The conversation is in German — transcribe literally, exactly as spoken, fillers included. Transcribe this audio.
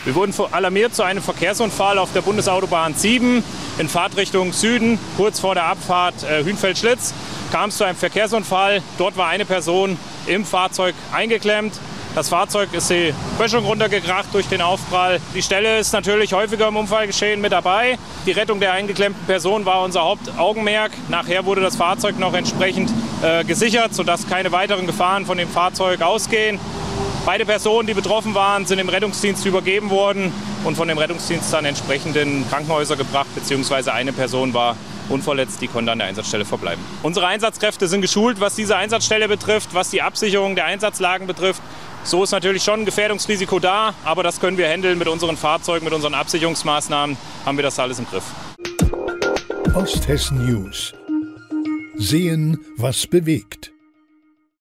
Wir wurden alarmiert zu einem Verkehrsunfall auf der Bundesautobahn sieben in Fahrtrichtung Süden. Kurz vor der Abfahrt äh, Hünfeld-Schlitz kam es zu einem Verkehrsunfall. Dort war eine Person im Fahrzeug eingeklemmt. Das Fahrzeug ist die Böschung runtergekracht durch den Aufprall. Die Stelle ist natürlich häufiger im Unfallgeschehen mit dabei. Die Rettung der eingeklemmten Person war unser Hauptaugenmerk. Nachher wurde das Fahrzeug noch entsprechend äh, gesichert, sodass keine weiteren Gefahren von dem Fahrzeug ausgehen. Beide Personen, die betroffen waren, sind im Rettungsdienst übergeben worden und von dem Rettungsdienst dann entsprechend in Krankenhäuser gebracht, beziehungsweise eine Person war unverletzt, die konnte an der Einsatzstelle verbleiben. Unsere Einsatzkräfte sind geschult, was diese Einsatzstelle betrifft, was die Absicherung der Einsatzlagen betrifft. So ist natürlich schon ein Gefährdungsrisiko da, aber das können wir handeln mit unseren Fahrzeugen, mit unseren Absicherungsmaßnahmen, haben wir das alles im Griff. Osthessen News. Sehen, was bewegt.